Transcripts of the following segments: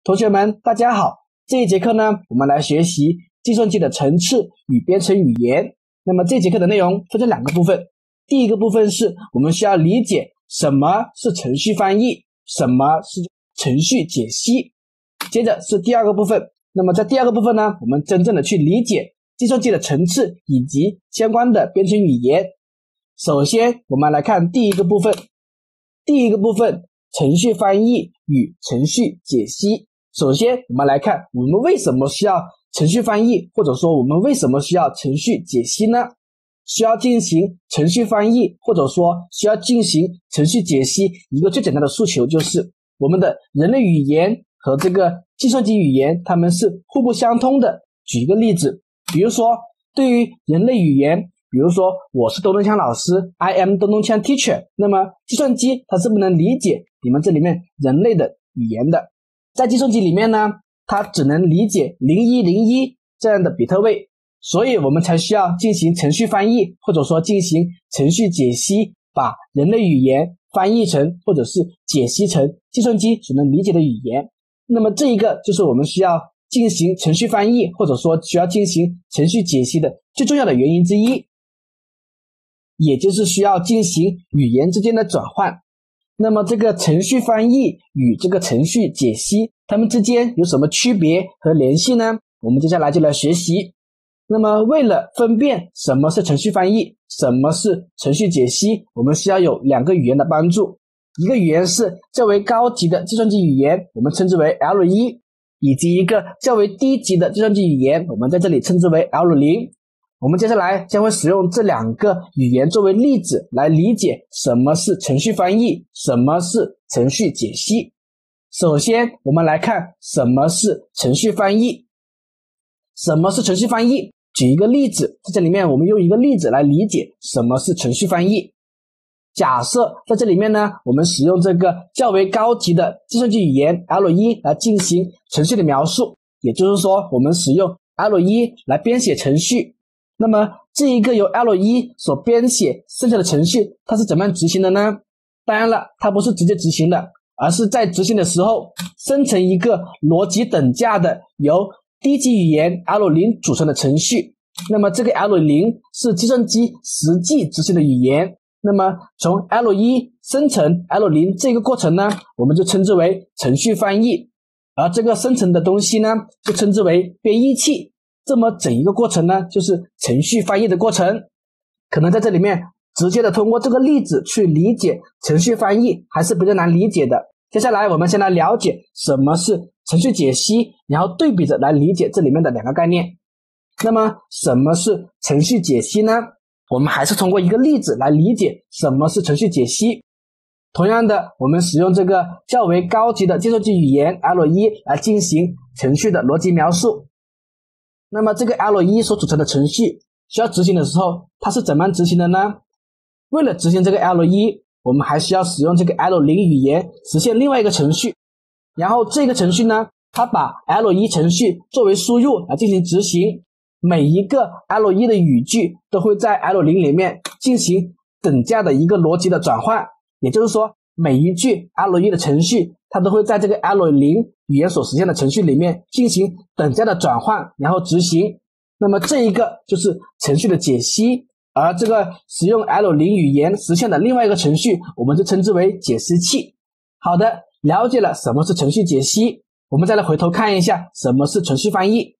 同学们，大家好。这一节课呢，我们来学习计算机的程式与编程语言。那么这节课的内容分成两个部分。第一个部分是我们需要理解什么是程序翻译，什么是程序解析。接着是第二个部分。那么在第二个部分呢，我们真正的去理解计算机的程式以及相关的编程语言。首先，我们来看第一个部分。第一个部分，程序翻译与程序解析。首先，我们来看我们为什么需要程序翻译，或者说我们为什么需要程序解析呢？需要进行程序翻译，或者说需要进行程序解析，一个最简单的诉求就是我们的人类语言和这个计算机语言它们是互不相通的。举一个例子，比如说对于人类语言，比如说我是东东锵老师 I am 东东锵 teacher， 那么计算机它是不能理解你们这里面人类的语言的。在计算机里面呢，它只能理解0101这样的比特位，所以我们才需要进行程序翻译，或者说进行程序解析，把人类语言翻译成或者是解析成计算机所能理解的语言。那么这一个就是我们需要进行程序翻译，或者说需要进行程序解析的最重要的原因之一，也就是需要进行语言之间的转换。那么这个程序翻译与这个程序解析，它们之间有什么区别和联系呢？我们接下来就来学习。那么为了分辨什么是程序翻译，什么是程序解析，我们需要有两个语言的帮助。一个语言是较为高级的计算机语言，我们称之为 L1， 以及一个较为低级的计算机语言，我们在这里称之为 L0。我们接下来将会使用这两个语言作为例子来理解什么是程序翻译，什么是程序解析。首先，我们来看什么是程序翻译。什么是程序翻译？举一个例子，在这里面我们用一个例子来理解什么是程序翻译。假设在这里面呢，我们使用这个较为高级的计算机语言 L1 来进行程序的描述，也就是说我们使用 L1 来编写程序。那么这一个由 L1 所编写生成的程序，它是怎么样执行的呢？当然了，它不是直接执行的，而是在执行的时候生成一个逻辑等价的由低级语言 L0 组成的程序。那么这个 L0 是计算机实际执行的语言。那么从 L1 生成 L0 这个过程呢，我们就称之为程序翻译，而这个生成的东西呢，就称之为编译器。这么整一个过程呢，就是程序翻译的过程。可能在这里面直接的通过这个例子去理解程序翻译还是比较难理解的。接下来我们先来了解什么是程序解析，然后对比着来理解这里面的两个概念。那么什么是程序解析呢？我们还是通过一个例子来理解什么是程序解析。同样的，我们使用这个较为高级的计算机语言 L1 来进行程序的逻辑描述。那么这个 L1 所组成的程序需要执行的时候，它是怎么样执行的呢？为了执行这个 L1， 我们还需要使用这个 L0 语言实现另外一个程序。然后这个程序呢，它把 L1 程序作为输入来进行执行。每一个 L1 的语句都会在 L0 里面进行等价的一个逻辑的转换，也就是说每一句 L1 的程序它都会在这个 L0 语言所实现的程序里面进行等价的转换，然后执行。那么这一个就是程序的解析，而这个使用 L0 语言实现的另外一个程序，我们就称之为解析器。好的，了解了什么是程序解析，我们再来回头看一下什么是程序翻译。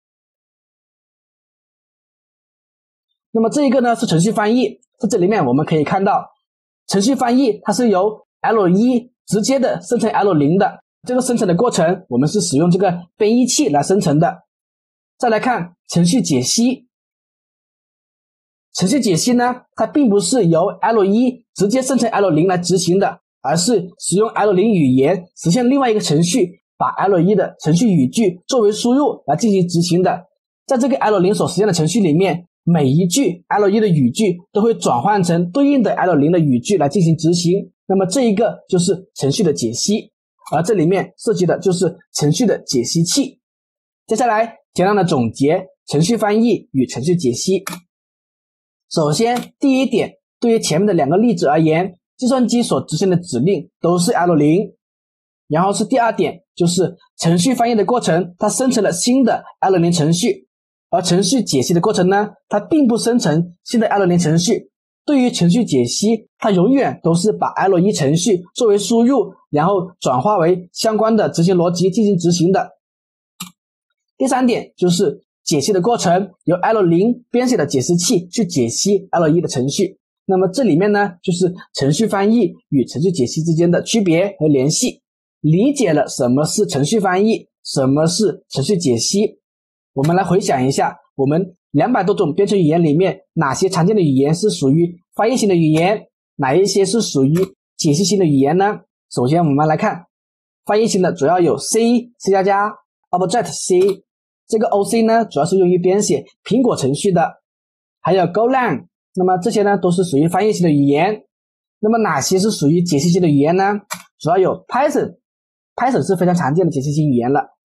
那么这一个呢是程序翻译，在这里面我们可以看到程序翻译它是由 L1 直接的生成 L0 的，这个生成的过程我们是使用这个编译器来生成的。再来看程序解析。程序解析呢，它并不是由 L1 直接生成 L0 来执行的，而是使用 L0 语言实现另外一个程序，把 L1 的程序语句作为输入来进行执行的。在这个 L0 所实现的程序里面，每一句 L1 的语句都会转换成对应的 L0 的语句来进行执行。那么这一个就是程序的解析，而这里面涉及的就是程序的解析器。接下来简单的总结程序翻译与程序解析。首先第一点，对于前面的两个例子而言，计算机所执行的指令都是 L0。 然后是第二点，就是程序翻译的过程，它生成了新的 L0 程序，而程序解析的过程呢，它并不生成新的 L0 程序。对于程序解析，它永远都是把 L1 程序作为输入，然后转化为相关的执行逻辑进行执行的。第三点就是解析的过程，由 L0 编写的解析器去解析 L1 的程序。那么这里面呢，就是程序翻译与程序解析之间的区别和联系。理解了什么是程序翻译，什么是程序解析，我们来回想一下，我们200多种编程语言里面，哪些常见的语言是属于翻译型的语言，哪一些是属于解析型的语言呢？首先我们来看翻译型的，主要有 C、C++、Object-C， 这个 OC 呢主要是用于编写苹果程序的，还有 Golang， 那么这些呢都是属于翻译型的语言。那么哪些是属于解析型的语言呢？主要有 Python 是非常常见的解析型语言了，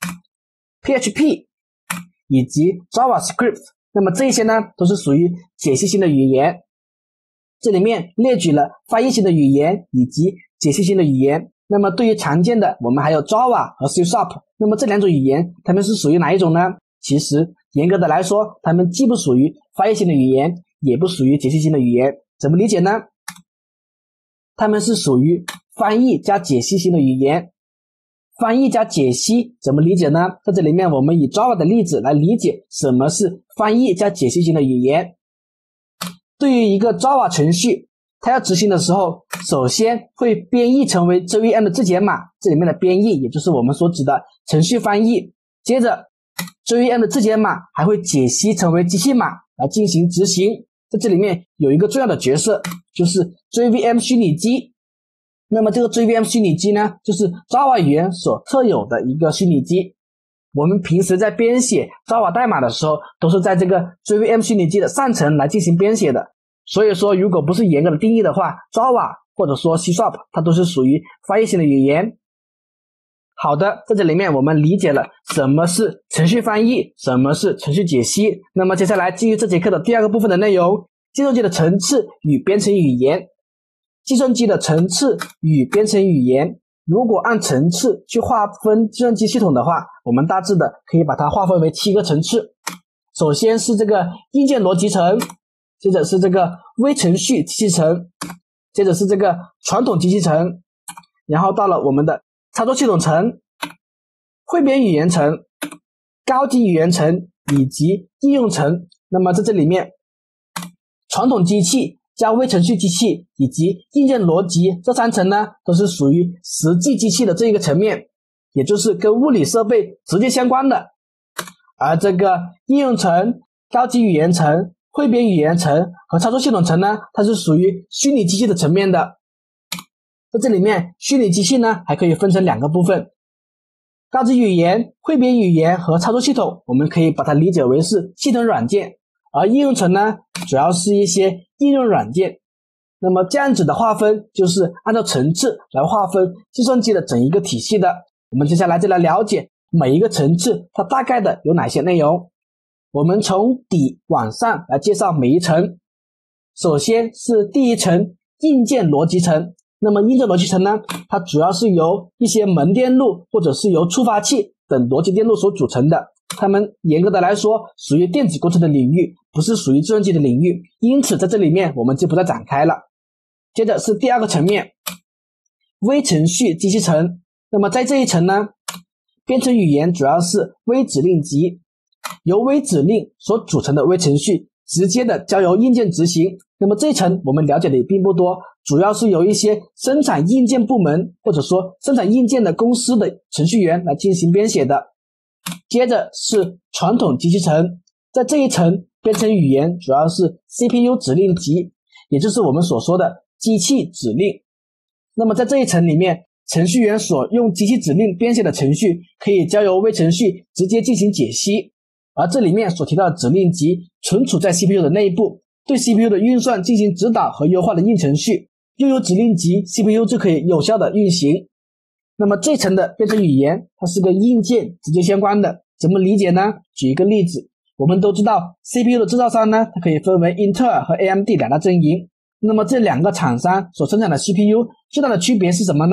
PHP 以及 JavaScript， 那么这一些呢都是属于解析型的语言。这里面列举了翻译型的语言以及解析型的语言。那么对于常见的，我们还有 Java 和 C#， 那么这两种语言它们是属于哪一种呢？其实严格的来说，它们既不属于翻译型的语言，也不属于解析型的语言。怎么理解呢？它们是属于翻译加解析型的语言。翻译加解析怎么理解呢？在这里面我们以 Java 的例子来理解什么是翻译加解析型的语言。对于一个 Java 程序，它要执行的时候，首先会编译成为 JVM 的质检码，这里面的编译也就是我们所指的程序翻译。接着 JVM 的质检码还会解析成为机器码来进行执行。在这里面有一个重要的角色，就是 JVM 虚拟机。那么这个 JVM 虚拟机呢，就是 Java 语言所特有的一个虚拟机。我们平时在编写 Java 代码的时候，都是在这个 JVM 虚拟机的上层来进行编写的。所以说，如果不是严格的定义的话， Java 或者说 C# 它都是属于翻译型的语言。好的，在这里面我们理解了什么是程序翻译，什么是程序解析。那么接下来进入这节课的第二个部分的内容，计算机的层次与编程语言。计算机的层次与编程语言，如果按层次去划分计算机系统的话，我们大致的可以把它划分为7个层次。首先是这个硬件逻辑层，接着是这个微程序机器层，接着是这个传统机器层，然后到了我们的操作系统层、汇编语言层、高级语言层以及应用层。那么在这里面，传统机器加微程序机器以及硬件逻辑这3层呢，都是属于实际机器的这一个层面，也就是跟物理设备直接相关的。而这个应用层、高级语言层、汇编语言层和操作系统层呢，它是属于虚拟机器的层面的。在这里面，虚拟机器呢还可以分成2个部分，高级语言、汇编语言和操作系统，我们可以把它理解为是系统软件，而应用层呢，主要是一些应用软件。那么这样子的划分，就是按照层次来划分计算机的整一个体系的。我们接下来就来了解每一个层次它大概的有哪些内容。我们从底往上来介绍每一层。首先是第一层硬件逻辑层。那么硬件逻辑层呢，它主要是由一些门电路或者是由触发器等逻辑电路所组成的，它们严格的来说属于电子工程的领域，不是属于计算机的领域，因此在这里面我们就不再展开了。接着是第二个层面，微程序机器层。那么在这一层呢，编程语言主要是微指令集，由微指令所组成的微程序直接的交由硬件执行。那么这一层我们了解的也并不多，主要是由一些生产硬件部门或者说生产硬件的公司的程序员来进行编写的。接着是传统机器层，在这一层编程语言主要是 CPU 指令集，也就是我们所说的机器指令。那么在这一层里面，程序员所用机器指令编写的程序可以交由微程序直接进行解析，而这里面所提到的指令集存储在 CPU 的内部，对 CPU 的运算进行指导和优化的硬程序，拥有指令集 CPU 就可以有效的运行。那么这层的编程语言它是跟硬件直接相关的，怎么理解呢？举一个例子，我们都知道 CPU 的制造商呢，它可以分为英特尔和 AMD 2大阵营。那么这2个厂商所生产的 CPU 最大的区别是什么呢？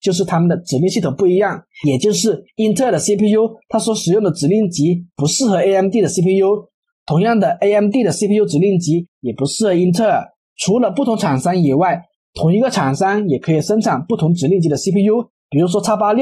就是它们的指令系统不一样，也就是英特尔的 CPU 它所使用的指令集不适合 AMD 的 CPU， 同样的 AMD 的 CPU 指令集也不适合英特尔。除了不同厂商以外，同一个厂商也可以生产不同指令集的 CPU， 比如说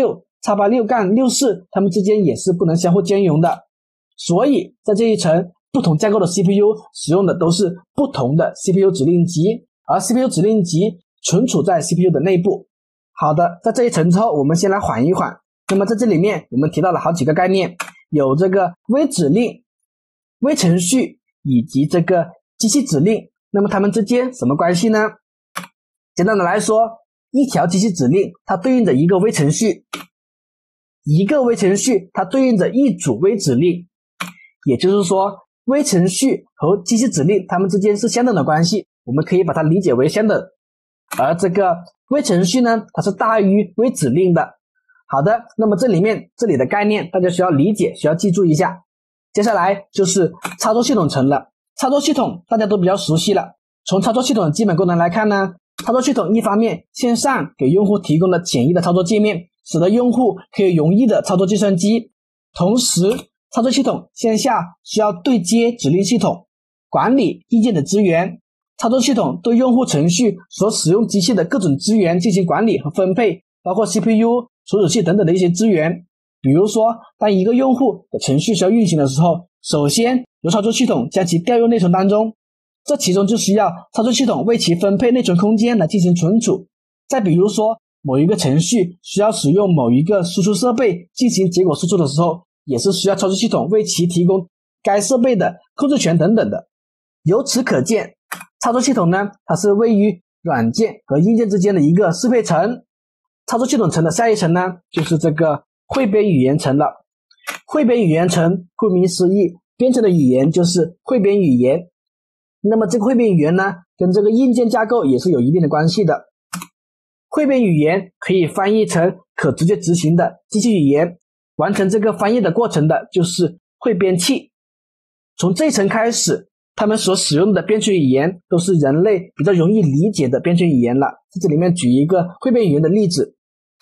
X86、X86-64， 它们之间也是不能相互兼容的。所以在这一层，不同架构的 CPU 使用的都是不同的 CPU 指令集，而 CPU 指令集存储在 CPU 的内部。好的，在这一层之后，我们先来缓一缓。那么在这里面我们提到了好几个概念，有这个微指令、微程序以及这个机器指令。那么它们之间什么关系呢？简单的来说，一条机器指令它对应着一个微程序，一个微程序它对应着一组微指令，也就是说微程序和机器指令它们之间是相等的关系，我们可以把它理解为相等。而这个微程序呢，它是大于微指令的。好的，那么这里的概念大家需要理解，需要记住一下。接下来就是操作系统层了。操作系统大家都比较熟悉了，从操作系统的基本功能来看呢，操作系统一方面线上给用户提供了简易的操作界面，使得用户可以容易的操作计算机。同时操作系统线下需要对接指令系统，管理硬件的资源。操作系统对用户程序所使用机器的各种资源进行管理和分配，包括 CPU、处理器等等的一些资源。比如说当一个用户的程序需要运行的时候，首先由操作系统将其调入内存当中，这其中就需要操作系统为其分配内存空间来进行存储。再比如说某一个程序需要使用某一个输出设备进行结果输出的时候，也是需要操作系统为其提供该设备的控制权等等的。由此可见，操作系统呢，它是位于软件和硬件之间的一个适配层。操作系统层的下一层呢，就是这个汇编语言层了。汇编语言层顾名思义，编程的语言就是汇编语言。那么这个汇编语言呢，跟这个硬件架构也是有一定的关系的。汇编语言可以翻译成可直接执行的机器语言，完成这个翻译的过程的就是汇编器。从这一层开始，他们所使用的编程语言都是人类比较容易理解的编程语言了。在这里面举一个汇编语言的例子。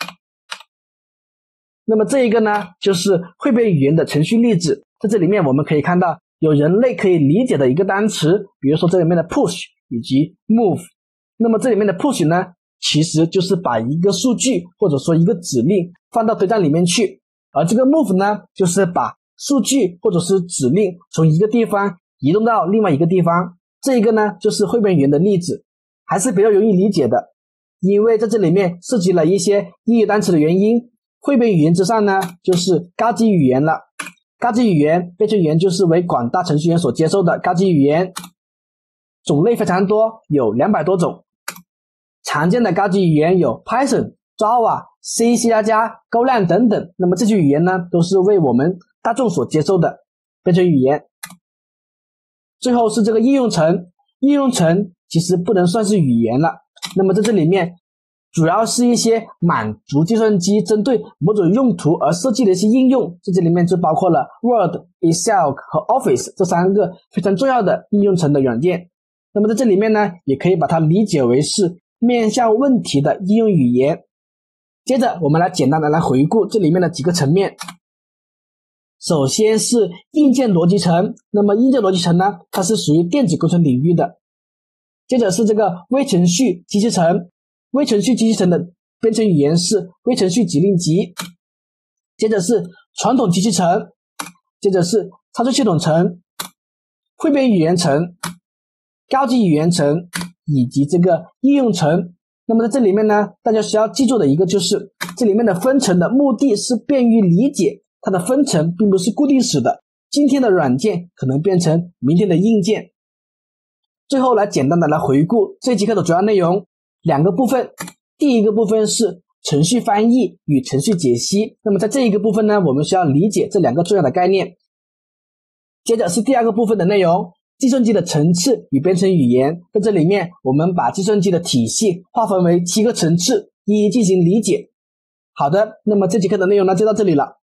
那么这一个呢，就是汇编语言的程序例子。在这里面我们可以看到有人类可以理解的一个单词，比如说这里面的 push 以及 move。那么这里面的 push 呢，其实就是把一个数据或者说一个指令放到堆栈里面去，而这个 move 呢，就是把数据或者是指令从一个地方移动到另外一个地方。这一个呢，就是汇编语言的例子，还是比较容易理解的，因为在这里面涉及了一些英语单词的原因。汇编语言之上呢，就是高级语言了。高级语言，编程语言就是为广大程序员所接受的高级语言，种类非常多，有200多种。常见的高级语言有 Python、Java、C、C++、Golang 等等。那么这些语言呢，都是为我们大众所接受的编程语言。最后是这个应用层，应用层其实不能算是语言了。那么在这里面主要是一些满足计算机针对某种用途而设计的一些应用，这里面就包括了 Word、Excel 和 Office 这3个非常重要的应用层的软件。那么在这里面呢，也可以把它理解为是面向问题的应用语言。接着我们来简单的来回顾这里面的几个层面。首先是硬件逻辑层，那么硬件逻辑层呢，它是属于电子工程领域的。接着是这个微程序机器层，微程序机器层的编程语言是微程序指令集。接着是传统机器层，接着是操作系统层、汇编语言层、高级语言层以及这个应用层。那么在这里面呢，大家需要记住的一个就是这里面的分层的目的是便于理解，它的分层并不是固定式的，今天的软件可能变成明天的硬件。最后来简单的来回顾这节课的主要内容，2个部分。第一个部分是程序翻译与程序解析，那么在这一个部分呢，我们需要理解这2个重要的概念。接着是第2个部分的内容，计算机的层次与编程语言，在这里面我们把计算机的体系划分为7个层次，一一进行理解。好的，那么这节课的内容呢就到这里了。